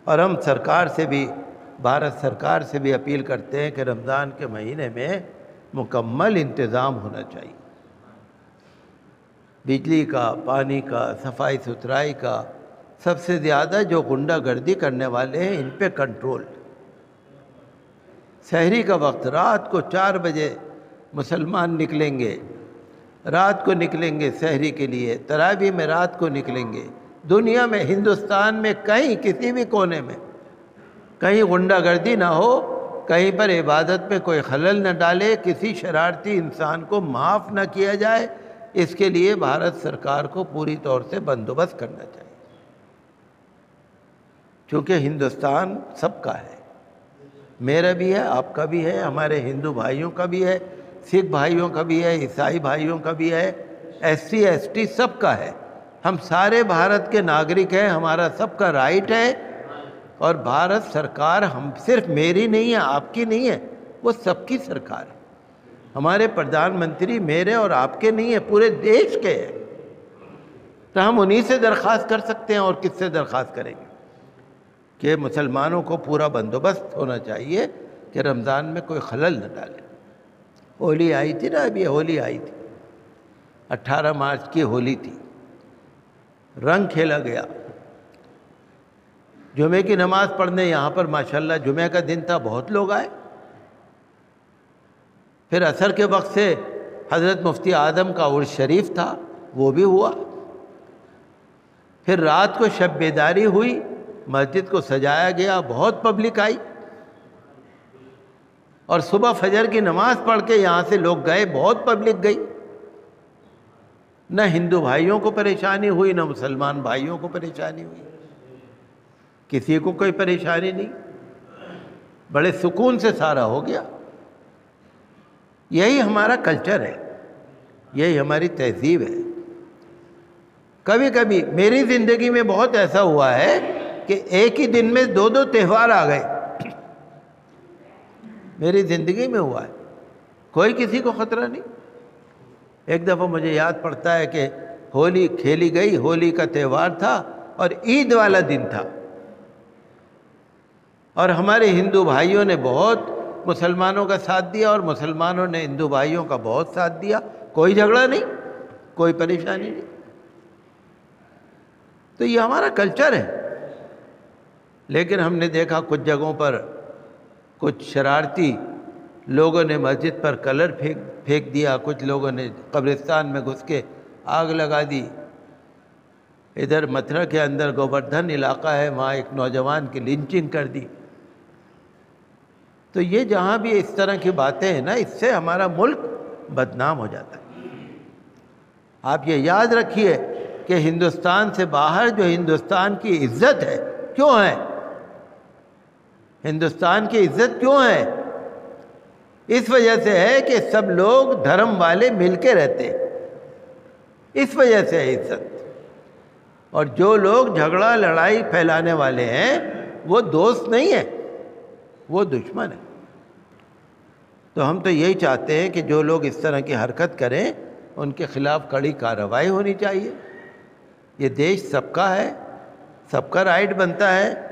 اور ہم سرکار سے بھی، بھارت سرکار سے بھی اپیل کرتے ہیں کہ رمضان کے مہینے میں مکمل انتظام ہونا چاہیے، بجلی کا، پانی کا، صفائی ستھرائی کا، سب سے زیادہ جو غنڈہ گردی کرنے والے ہیں ان پہ کنٹرول۔ سحری کا وقت رات کو 4 بجے مسلمان نکلیں گے، رات کو نکلیں گے سحری کے لیے، تراویح میں رات کو نکلیں گے۔ دنیا میں، ہندوستان میں کہیں کسی بھی کونے میں کہیں غنڈہ گردی نہ ہو، کہیں پر عبادت میں کوئی خلل نہ ڈالے، کسی شرارتی انسان کو معاف نہ کیا جائے، اس کے لیے بھارت سرکار کو پوری طور سے بندوبست کرنا چاہیے، چونکہ ہندوستان سب کا ہے، میرا بھی ہے، آپ کا بھی ہے، ہمارے ہندو بھائیوں کا بھی ہے، سکھ بھائیوں کا بھی ہے، عیسائی بھائیوں کا بھی ہے، ایس سی ایس ٹی سب کا ہے۔ ہم سارے بھارت کے ناگرک ہیں، ہمارا سب کا رائٹ ہے، اور بھارت سرکار ہم صرف میری نہیں ہے، آپ کی نہیں ہے، وہ سب کی سرکار ہے۔ ہمارے پردھان منتری میرے اور آپ کے نہیں ہیں، پورے دیش کے ہیں، تو ہم انہی سے درخواست کر سکتے ہیں، اور کس سے درخواست کریں گے کہ مسلمانوں کو پورا بندوبست ہونا چاہیے کہ رمضان میں کوئی خلل نہ ڈالے۔ ہولی آئی تھی نا، ابھی ہولی آئی تھی، 18 مارچ کی ہولی تھی، رنگ کھیلا گیا۔ جمعے کی نماز پڑھنے یہاں پر ماشاءاللہ جمعہ کا دن تھا، بہت لوگ آئے۔ پھر عصر کے وقت سے حضرت مفتی اعظم کا عرس شریف تھا، وہ بھی ہوا۔ پھر رات کو شب بیداری ہوئی، مسجد کو سجایا گیا، بہت پبلک آئی، اور صبح فجر کی نماز پڑھ کے یہاں سے لوگ گئے، بہت پبلک گئی۔ نہ ہندو بھائیوں کو پریشانی ہوئی، نہ مسلمان بھائیوں کو پریشانی ہوئی، کسی کو کوئی پریشانی نہیں، بڑے سکون سے سارا ہو گیا۔ یہی ہمارا کلچر ہے، یہی ہماری تہذیب ہے۔ کبھی کبھی میری زندگی میں بہت ایسا ہوا ہے کہ ایک ہی دن میں 2 تہوار آ گئے، میری زندگی میں ہوا ہے، کوئی کسی کو خطرہ نہیں۔ ایک دفعہ مجھے یاد پڑتا ہے کہ ہولی کھیلی گئی، ہولی کا تہوار تھا اور عید والا دن تھا، اور ہمارے ہندو بھائیوں نے بہت مسلمانوں کا ساتھ دیا، اور مسلمانوں نے ہندو بھائیوں کا بہت ساتھ دیا، کوئی جھگڑا نہیں، کوئی پریشانی نہیں۔ تو یہ ہمارا کلچر ہے۔ لیکن ہم نے دیکھا کچھ جگہوں پر کچھ شرارتی لوگوں نے مسجد پر کلر پھینک دیا، کچھ لوگوں نے قبرستان میں گھس کے آگ لگا دی۔ ادھر متھرا کے اندر گوبردھن علاقہ ہے، وہاں ایک نوجوان کی لنچنگ کر دی۔ تو یہ جہاں بھی اس طرح کی باتیں ہیں نا، اس سے ہمارا ملک بدنام ہو جاتا ہے۔ آپ یہ یاد رکھیے کہ ہندوستان سے باہر جو ہندوستان کی عزت ہے، کیوں ہے؟ ہندوستان کی عزت کیوں ہے؟ اس وجہ سے ہے کہ سب لوگ دھرم والے مل کے رہتے ہیں، اس وجہ سے ہے عزت۔ اور جو لوگ جھگڑا لڑائی پھیلانے والے ہیں وہ دوست نہیں ہیں، وہ دشمن ہے۔ تو ہم تو یہی چاہتے ہیں کہ جو لوگ اس طرح کی حرکت کریں ان کے خلاف کڑی کارروائی ہونی چاہیے۔ یہ دیش سب کا ہے، سب کا رائٹ بنتا ہے